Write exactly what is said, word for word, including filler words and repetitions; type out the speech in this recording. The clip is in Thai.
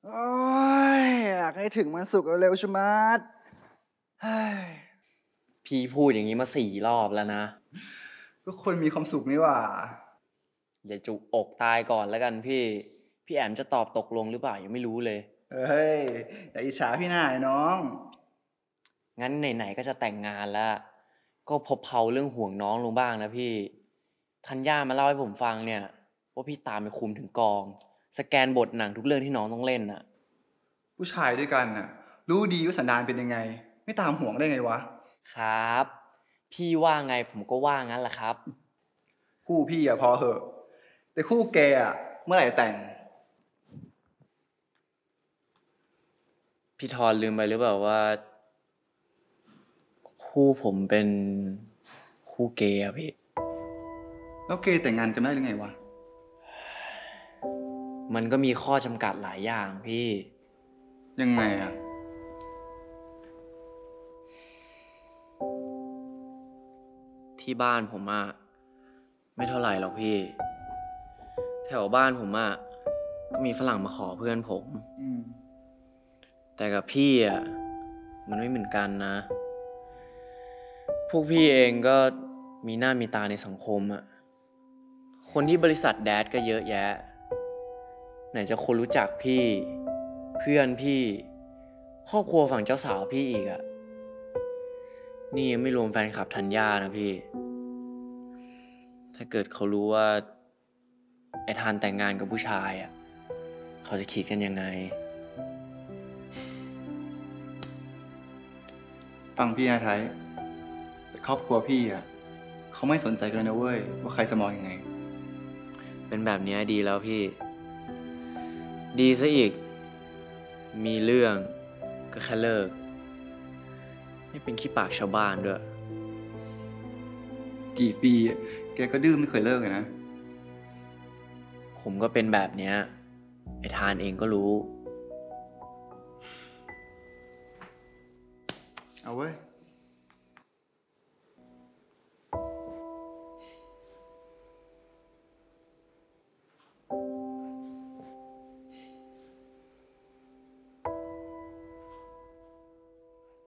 โอ้ยอยากให้ถึงมันสุกเร็วๆชะมัดพี่พูดอย่างนี้มาสี่รอบแล้วนะก็คนมีความสุขนี่หว่าอย่าจุกอกตายก่อนแล้วกันพี่พี่แอมจะตอบตกลงหรือเปล่ายังไม่รู้เลยเฮ้ยอย่าอิจฉาพี่หน้าไอ้น้องงั้นไหนๆก็จะแต่งงานแล้วก็พบเพาเรื่องห่วงน้องลงบ้างนะพี่ธัญญามาเล่าให้ผมฟังเนี่ยว่าพี่ตามไปคุมถึงกองสแกนบทหนังทุกเรื่องที่น้องต้องเล่นน่ะผู้ชายด้วยกันน่ะรู้ดีว่าสันดานเป็นยังไงไม่ตามห่วงได้ไงวะครับพี่ว่าไงผมก็ว่างั้นแหละครับคู่พี่อะพอเหอะแต่คู่แกอะเมื่อไหร่แต่งพี่ทอนลืมไปหรือเปล่าว่าคู่ผมเป็นคู่เกย์อะพี่แล้วเกย์แต่งงานกันได้หรือไงวะมันก็มีข้อจำกัดหลายอย่างพี่ยังไงอะที่บ้านผมอะไม่เท่าไหร่หรอกพี่แถวบ้านผมอะก็มีฝรั่งมาขอเพื่อนผมแต่กับพี่อะมันไม่เหมือนกันนะพวกพี่เองก็มีหน้ามีตาในสังคมอะคนที่บริษัทแดดก็เยอะแยะไหนจะคนรู้จักพี่เพื่อนพี่ครอบครัวฝั่งเจ้าสาวพี่อีกอะนี่ยังไม่รวมแฟนคลับธัญญานะพี่ถ้าเกิดเขารู้ว่าไอ้ทานแต่งงานกับผู้ชายอะเขาจะคิดกันยังไงฟังพี่นะไทยแต่ครอบครัวพี่อะเขาไม่สนใจกันเลยนะเว้ยว่าใครจะมองยังไงเป็นแบบนี้ดีแล้วพี่ดีซะอีกมีเรื่องก็แค่เลิกไม่เป็นขี้ปากชาวบ้านด้วยกี่ปีแกก็ดื้อไม่เคยเลิกเลยนะผมก็เป็นแบบเนี้ยไอ้ทานเองก็รู้เอาเว้ย